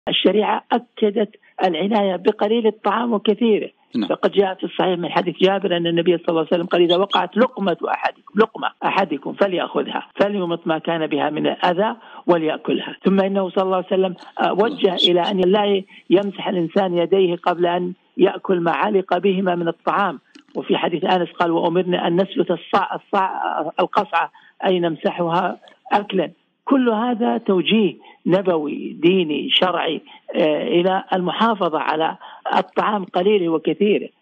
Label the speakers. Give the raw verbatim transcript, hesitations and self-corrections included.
Speaker 1: الشريعة أكدت العناية بقليل الطعام وكثيره.
Speaker 2: نعم.
Speaker 1: فقد جاء في الصحيح من حديث جابر أن النبي صلى الله عليه وسلم قال: إذا وقعت لقمة أحدكم لقمة أحدكم فليأخذها فليمط ما كان بها من الأذى وليأكلها. ثم إنه صلى الله عليه وسلم وجه إلى أن لا يمسح الإنسان يديه قبل أن يأكل ما علق بهما من الطعام. وفي حديث أنس قال: وأمرنا أن نسلت الصع الصع القصعة أي نمسحها أكلا. كل هذا توجيه نبوي ديني شرعي إلى المحافظة على الطعام قليله وكثيره.